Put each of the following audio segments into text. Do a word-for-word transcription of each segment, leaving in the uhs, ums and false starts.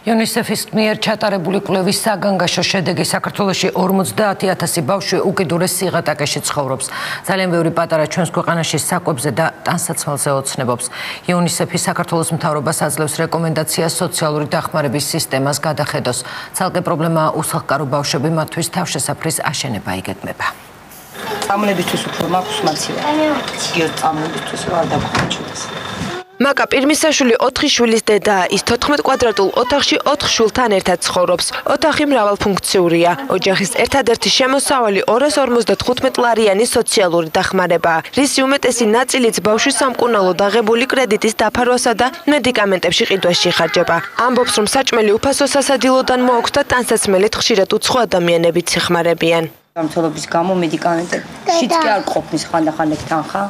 UNICEF-ის მიერ ჩატარებული კვლევის საგანგაშო შედეგი საქართველოში ორმოცდაათი ათასი ბავშვი უკიდურეს სიღატაკეში ცხოვრობს. Ძალიან ბევრი პატარა ჩვენს ქვეყანაში საკვებზე და ტანსაცმელზე ოცნებობს. UNICEF-ი საქართველოს მთავრობას აძლევს რეკომენდაციას სოციალური დახმარების სისტემას გადახედოს. Ცალკე პრობლემაა უსახლკარო ბავშვები, მათთვის თავშესაფრის აშენება იგეგმება. წამლებისთვის უფრო მაქვს მაცია. იო წამლებისთვის ვარ დაგხვეჭდეს. Maka პირმისაშვილი ოთხი შვილის დედაა. Ის თოთხმეტ კვადრატულ ოთახში ოთხ შვილთან ერთად ცხოვრობს. ოთახი მრავალფუნქციურია. ოჯახის ერთადერთი შემოსავალი ორას ორმოცდათხუთმეტ ლარიანი სოციალური დახმარებაა, რის უმეტესი ნაწილიც ბავშვის სამკურნალო დაღებული კრედიტის დაფარვასა და მედიკამენტებში ყიდვაში იხარჯება. Ამბობს, რომ საჭმელი უფასო სასადილოდან მოაქვს და ტანსაცმელით ხშირად უცხო ადამიანებიც იხმარებიან. Გამთოლობის გამო მედიკამენტებშიც კი არ ყოფნის ხანდახან ეგ თანხა.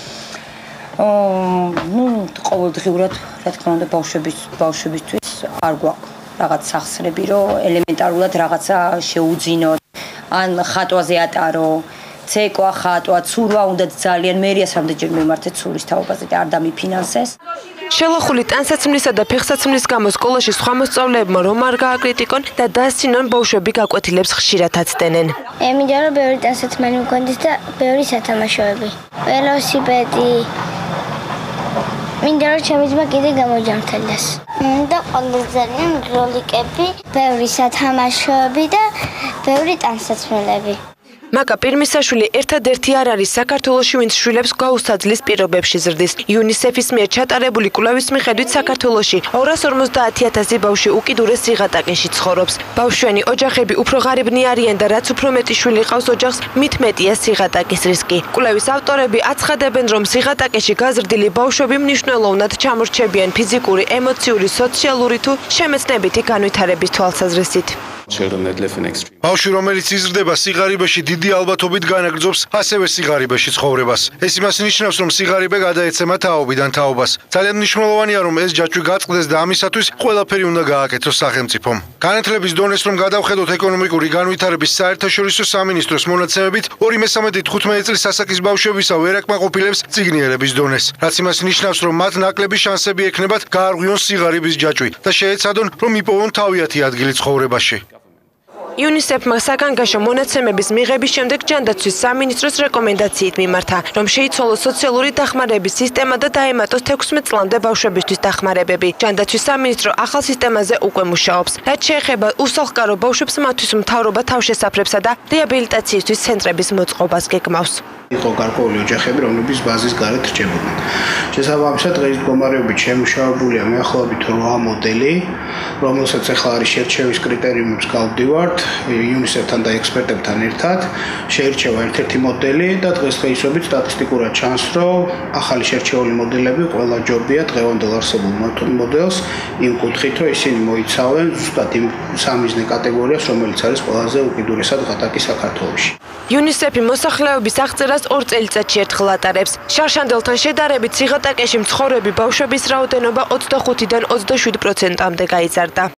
ну, ყოველდღიურად, რა თქმა უნდა, ბავშვების ბავშვებისთვის არ გვაქვს რაღაც სახსრები, რომ ელემენტარულად რაღაცა შეუძინოთ, ან ხატვაზე ატარო, ცეკვა, ხატვა, ცურვა უნდა ძალიან მერიას რამდენჯერ მივმართე ცურის თაობაზე და არ დამიფინანსეს. Შელოხული ტანსაცმლისა და ფეხსაცმლის გამო სკოლაში სხვა მოსწავლეებმა რომ არ გააკრიტიკონ და დასცინონ ბავშვები გაკვეთილებს ხშირად აცდენენ. მინდა რომ ბევრი ტანსაცმელი მქონდეს და ბევრი სათამაშოები. ველოსიპედი მინდა რომ ჩემი ძმა კიდე გამოჯანმრთელდეს. და ყველაზე ძალიან როლიკები, ბევრი სათამაშოები და ბევრი ტანსაცმელები. Maka პირმისაშვილი ერთადერთი არ არის საქართველოში, ვინც შვილებს გაუსაძლის პირობებში ზრდის. UNICEF-ის მიერ ჩატარებული კვლევის მიხედვით საქართველოში ორას ორმოცდაათი ათასი ბავშვი უკიდურეს სიღატაკეში ცხოვრობს. ბავშვიანი ოჯახები უფრო ღარიბნი არიან და რაც უფრო მეტი შვილი ყავს ოჯახს, მით მეტია სიღატაკის რისკი. კვლევის ავტორები აცხადებენ, რომ სიღატაკეში გაზრდილი ბავშვები მნიშვნელოვნად ჩამორჩებიან ფიზიკური, ემოციური, სოციალური თუ შემეცნებითი განვითარების თვალსაზრისით. ბავშვი, რომელიც იზრდება სიღარიბეში, დიდი ალბათობით განაგრძობს ასევე სიღარიბეში ცხოვრებას. ეს იმას ნიშნავს, რომ სიღარიბე გადაეცემა თაობიდან თაობას. ძალიან მნიშვნელოვანია, რომ ეს ჯაჭვი გაწყდეს და ამისათვის ყველაფერი უნდა გააკეთოს სახელმწიფომ. განათლების დონეს რომ გადავხედოთ ეკონომიკური განვითარების საერთაშორისო სამინისტროს მონაცემებით, ორი მესამედი თხუთმეტი წლის ასაკის ბავშვებისა ვერ აკმაყოფილებს წიგნიერების დონეს, რაც იმას ნიშნავს, რომ მათ ნაკლები შანსები ექნებათ გაარღვიონ სიღარიბის ჯაჭვი და შეეცადონ, რომ იპოვონ თავიანთი ადგილი ცხოვრებაში. UNICEF-მა საგანგაშო მონაცემების მიღების შემდეგ ჯანდაცვის სამინისტროს რეკომენდაციით მიმართა, რომ შეიცვალოს სოციალური დახმარების სისტემა და დაემატოს თექვსმეტ წლამდე ბავშვებისთვის დახმარებები. ჯანდაცვის სამინისტრო ახალ სისტემაზე უკვე მუშაობს. რაც შეეხება უსახლკარო ბავშვებს, მათთვის მთავრობა თავშესაფრებსა და რეაბილიტაციისთვის ცენტრების მოწყობას გეგმავს. იყო გარკვეული ოჯახები, რომლებიც ბაზის გარეთ რჩებოდნენ. შესაბამისად, დღეს მდგომარეობით შემუშავებულია მეახლოებით რვა მოდელი, რომელსაც ახლა არის შერჩევის კრიტერიუმებს გავდივართ UNICEF-თან და ექსპერტებთან ერთად. შეირჩევა ერთ-ერთი მოდელი და დღესდღეობით სტატისტიკურად ჩანს, რომ ახალი შერჩეული მოდელები ყველა ჯობია დღევანდელ არსებულ მოდელს იმ კუთხით, რომ ისინი მოიცავენ ზუსტად იმ სამიზნე კატეგორიას, რომელიც არის ყველაზე უკიდურესად ღატაკი საქართველოში. UNICEF-ი მოსახლეობის აღწერას ორ წელიწადში ერთხელ ატარებს. შარშანდელთან შედარებით სიღატაკეში მცხოვრები ბავშვების რაოდენობა ოცდახუთიდან ოცდაშვიდ პროცენტამდე გაიზარდა.